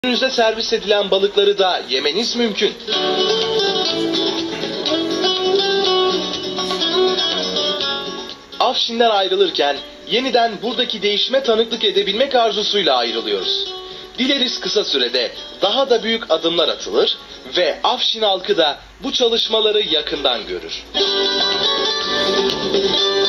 Önünüze servis edilen balıkları da yemeniz mümkün. Afşin'den ayrılırken yeniden buradaki değişime tanıklık edebilmek arzusuyla ayrılıyoruz. Dileriz kısa sürede daha da büyük adımlar atılır ve Afşin halkı da bu çalışmaları yakından görür.